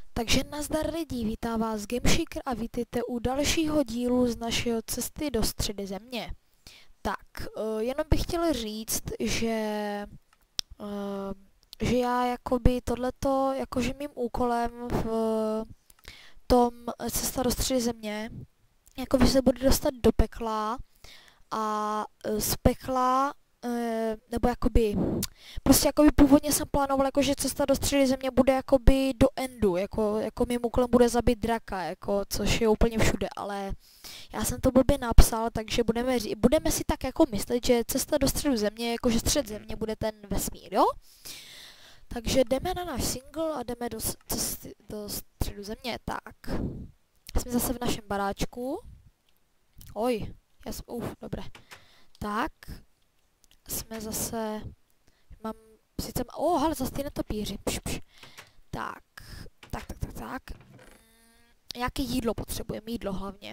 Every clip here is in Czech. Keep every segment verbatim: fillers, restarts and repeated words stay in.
Takže nazdar lidi, vítá vás Gameshaker a vítejte u dalšího dílu z našeho cesty do Středozemě. Tak, uh, jenom bych chtěl říct, že, uh, že já jakoby tohleto, jakože mým úkolem v uh, tom cesta do Středozemě, jakoby se bude dostat do pekla a uh, z pekla Uh, nebo jakoby, prostě jakoby původně jsem plánoval, jako, že cesta do Středozemě bude jakoby do endu, jako, jako mým úkolem bude zabít draka, jako, což je úplně všude, ale já jsem to blbě napsal, takže budeme, budeme si tak jako myslet, že cesta do středu země, jakože střed země bude ten vesmír, jo? Takže jdeme na náš single a jdeme do, cesty, do středu země, tak. Jsme zase v našem baráčku. Oj, já jsem, uf, dobré. Tak. Jsme zase, mám sice, oh, ale zase ty netopíři, pš, pš. Tak, tak, tak, tak, tak. Jaké jídlo potřebujeme, jídlo hlavně.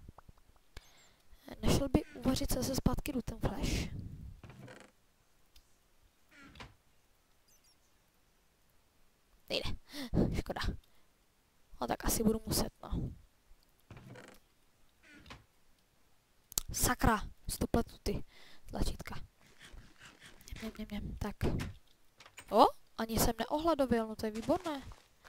Nešel by uvařit se zpátky do ten flash? Nejde, škoda. No tak asi budu muset, no. Sakra, stopletu ty tlačítka. Něm, něm, něm, tak. O, ani jsem neohladověl, no to je výborné.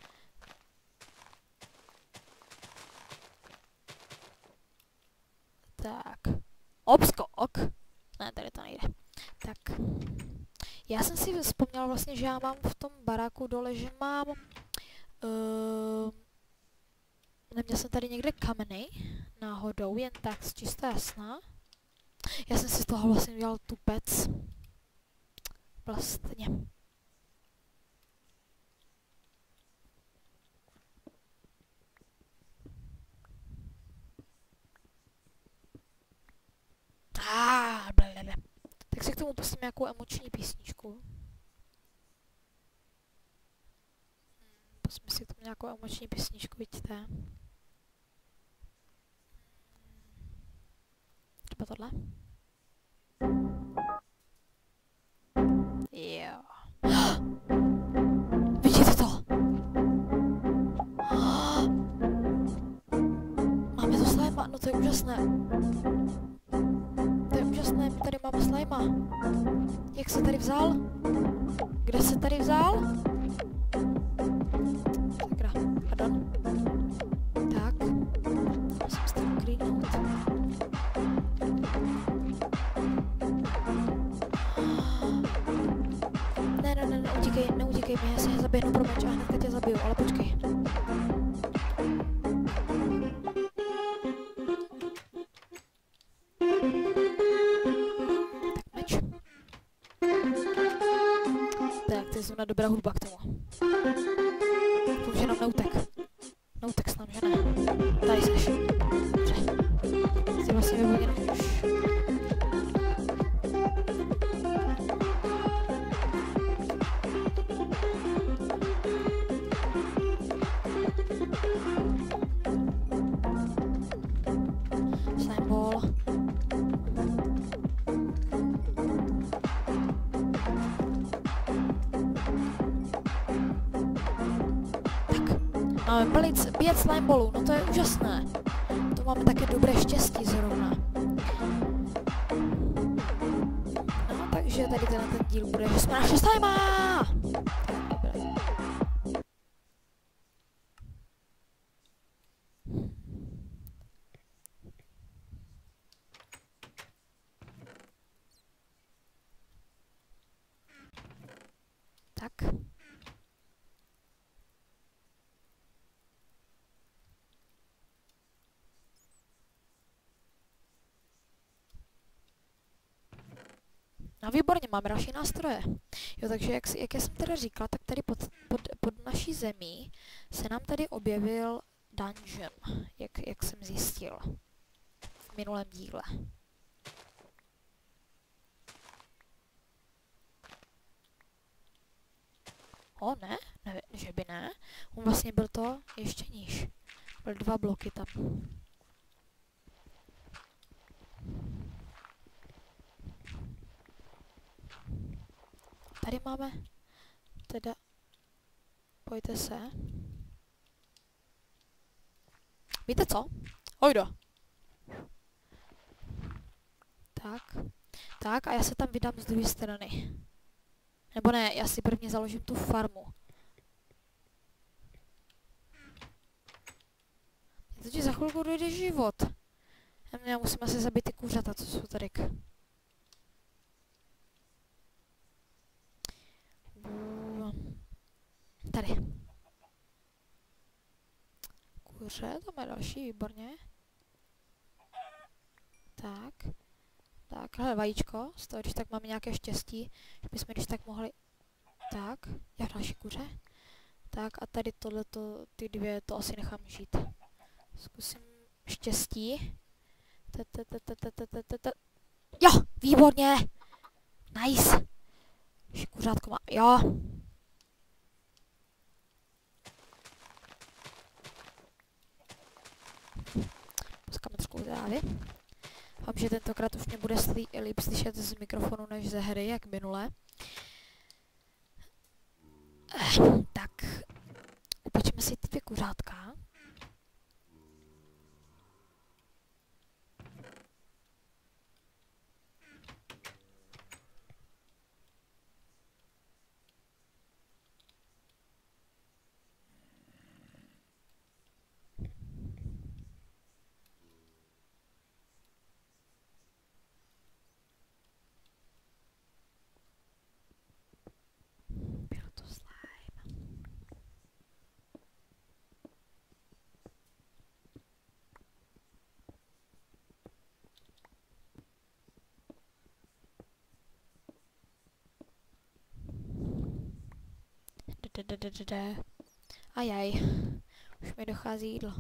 Tak. Obskok. Ne, tady to nejde. Tak. Já jsem si vzpomněla vlastně, že já mám v tom baráku dole, že mám... Uh, neměl jsem tady někde kameny náhodou, jen tak z čistá jasná. Já jsem si z toho vlastně udělal tupec. Vlastně. Ah, blablabla. Tak si k tomu pustím nějakou emoční písničku. Pustíme si k tomu nějakou emoční písničku, vidíte. Třeba tohle. Jo. Vidíte to? Máme to slajma, no to je úžasné. To je úžasné, my tady máme slajma. Jak se tady vzal? Kde se tady vzal? Sakra, pardon. Tak. Musím se tam uklidnout. Ne, ne, ne, neutíkej, neutíkej mi, já si je zaběhnu pro meč a hnedka tě zabiju, ale počkej. Tak meč. Tak, to je zrovna dobrá hudba k tomu. Doufám, že nám neutek. Neutek s nám, že ne? Tady seš. Dobře. Jsi vlastně vyvoděn už. Slimeball. Máme palic, pět slimeballů, no to je úžasné. To máme také dobré štěstí zrovna. No, takže tady tenhle ten díl bude, že jsme našli slima! Dobré. Tak. No výborně, máme další nástroje. Jo, takže jak, jak já jsem teda říkala, tak tady pod, pod, pod naší zemí se nám tady objevil dungeon, jak, jak jsem zjistil v minulém díle. O, ne? Ne, že by ne. On vlastně byl to ještě níž. Byl dva bloky tam. Tady máme teda, pojďte se. Víte co? Ojdo. Tak. Tak a já se tam vydám z druhé strany. Nebo ne, já si prvně založím tu farmu. To ti za chvilku dojde život. Já musím asi zabít ty kuřata, co jsou tady. Tady. Kuře, tam je další, výborně. Tak. Tak, hele, vajíčko, z toho, když tak máme nějaké štěstí, že bychom když tak mohli... Tak, já další kuře. Tak a tady tohleto, ty dvě, to asi nechám žít. Zkusím štěstí. Jo, výborně! Nice! Kuřátko má, jo. Poskáme trošku trávy. Vám, že tentokrát už mě bude slí, líp slyšet z mikrofonu než ze hry, jak minule. Eh, tak, upečeme si ty dvě kuřátka. Ajaj, už mi dochází jídlo.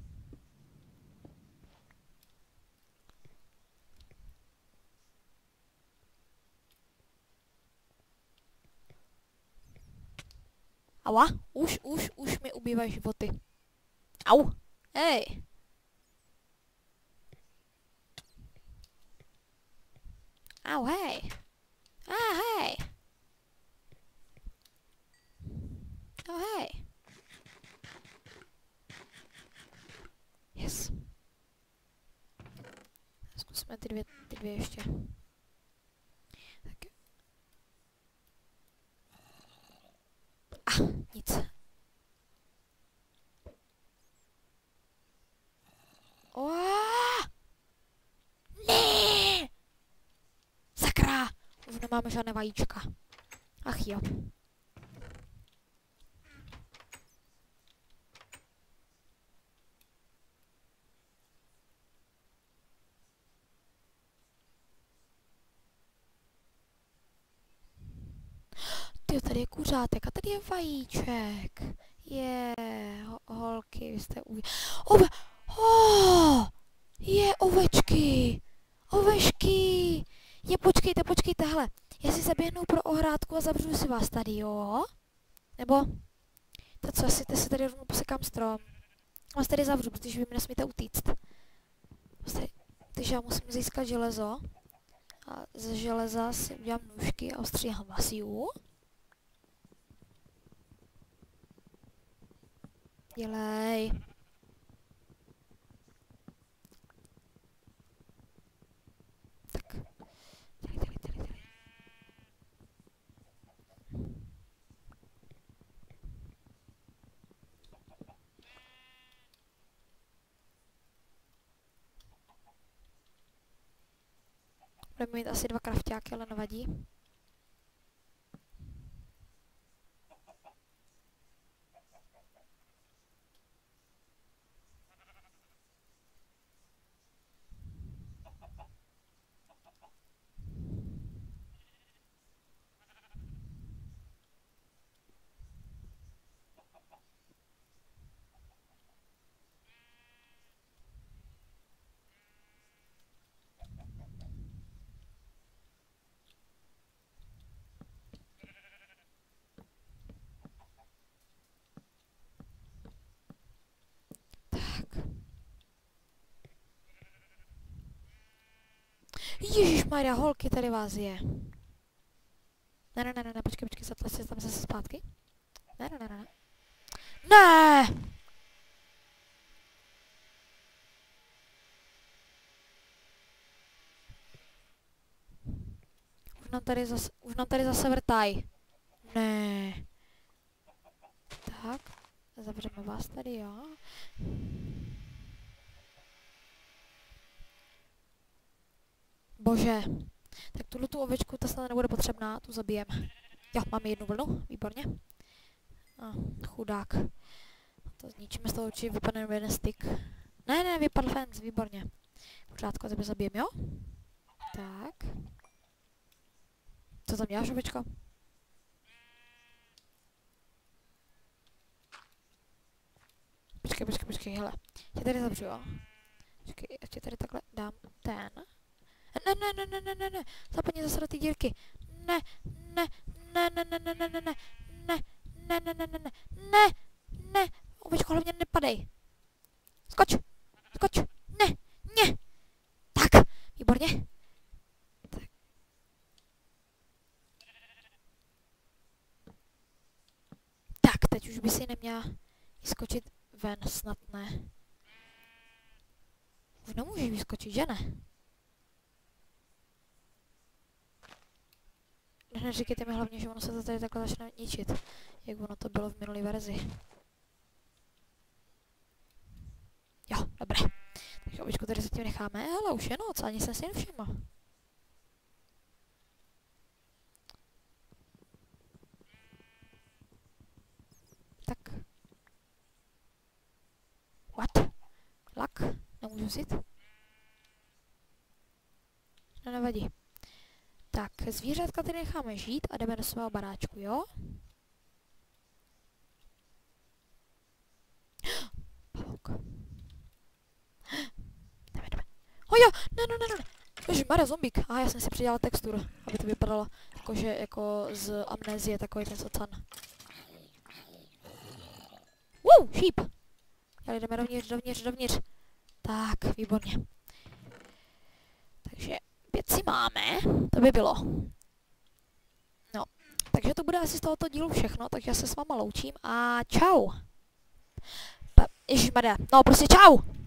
Aua, už, už, už mi ubývají životy. Au, hej. Au, hej. Ah, hej. Oh, hej. Yes. Zkusíme ty dvě, ty dvě ještě. Tak. Ah, nic. Oh! Ne! Sakra! Už nemáme žádné vajíčka. Ach jo. Ty, tady je kuřátek a tady je vajíček. Je, ho, holky, vy jste uj... Ove... Oh, je, ovečky. Ovešky. Je, počkejte, počkejte, hele. Já si zaběhnu pro ohrádku a zavřu si vás tady, jo? Nebo... To co, asi se tady rovnou posekám strom. Vás tady zavřu, protože vy mi nesmíte utíct. Tady... Takže já musím získat železo. A ze železa si udělám nůžky a ostříhám vasiu. Dělej. Tak. Tady, tady, tady, tady. Budeme mít asi dva krafťáky, ale nevadí. Ježišmarja, holky, tady vás je. Ne, ne, ne, ne, ne, počkej, počkej, zatla se tam zase zpátky. Ne, ne, ne, ne. Ne! nám tady zase, už nám tady zase vrtaj. Ne. Tak, zavřeme vás tady, jo. Bože. Tak tuhle tu ovečku, ta snad nebude potřebná, tu zabijem. Jo, máme jednu vlnu, výborně. A, chudák. To zničíme, z toho určitě vypadne jenom jeden stick. Ne, ne, vypadl fence, výborně. Pořádku, tebe zabijem, jo? Tak. Co tam děláš, ovečko? Počkej, počkej, počkej, hele. Tě tady zavřu, jo? Počkej, já tě tady takhle dám ten. Ne, ne, ne, ne, ne, ne, ne. Zapadni zase do ty dírky. Ne, ne, ne, ne, ne, ne, ne, ne, ne, ne, ne, ne, ne, ne, ne, ne, ne, ovečko, hlavně nepadej. Skoč, skoč, ne, ne. Tak, výborně. Tak. Tak, teď už by si neměla vyskočit ven, snad ne. Už nemůžeš vyskočit, že ne? Neříkejte mi hlavně, že ono se to tady takhle začne ničit, jak ono to bylo v minulé verzi. Jo, dobré. Takže običku tady zatím necháme, ale už je noc, ani jsem si nevšiml. Tak. What? Lak? Nemůžu vzít? No, nevadí. Tak, zvířátka tady necháme žít a jdeme do svého baráčku, jo? Pavouk. Jdeme, jdeme. O jo, ne, ne, ne, ne. Ježišmarja, zombík. Aha, já jsem si přidělal texturu, aby to vypadalo jakože jako z amnézie, takový ten socan. Wow, šíp. Ale jdeme dovnitř, dovnitř, dovnitř. Tak, výborně. Takže věci máme, to by bylo. No, takže to bude asi z tohoto dílu všechno, takže já se s váma loučím a čau. Pa, ježišmarja, no prostě čau.